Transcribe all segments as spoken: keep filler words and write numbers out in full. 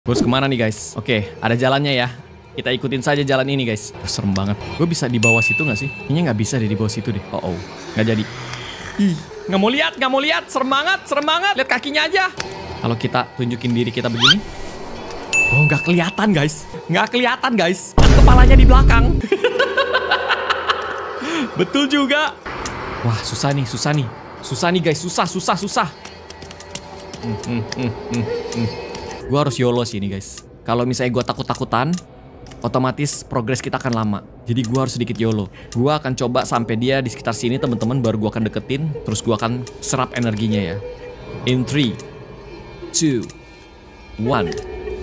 Gue harus kemana nih guys? Oke, ada jalannya ya. Kita ikutin saja jalan ini guys. Oh, serem banget. Gue bisa di bawah situ gak sih? Kayaknya nggak bisa deh di bawah situ deh. Oh, oh. Nggak jadi. Ih, nggak mau lihat, nggak mau lihat. Serem banget, serem banget. Lihat kakinya aja. Kalau kita tunjukin diri kita begini. Oh, nggak kelihatan guys. Nggak kelihatan guys. Kan kepalanya di belakang. Betul juga. Wah, susah nih, susah nih. Susah nih guys, susah, susah, susah. Hmm, hmm, hmm, hmm, hmm. Gue harus YOLO sih ini guys. Kalau misalnya gue takut-takutan, otomatis progres kita akan lama. Jadi gue harus sedikit YOLO. Gue akan coba sampai dia di sekitar sini teman-teman, baru gue akan deketin. Terus gue akan serap energinya ya. In three, two, one.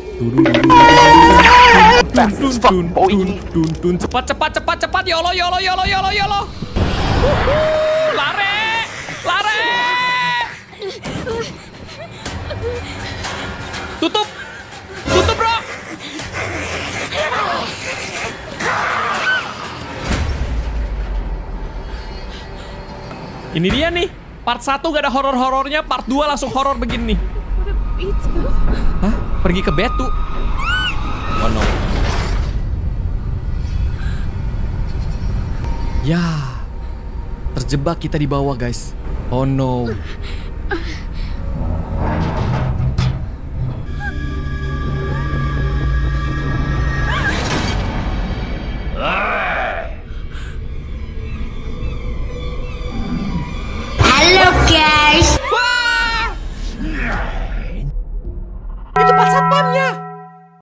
Cepat, cepat, cepat, cepat. YOLO, YOLO, YOLO, YOLO, YOLO. Lare, lare. Tutup, tutup bro. Ini dia nih, part satu gak ada horor-horornya, part dua langsung horor begini nih. Hah? Pergi ke Betu? Oh no. Ya, terjebak kita di bawah guys. Oh no.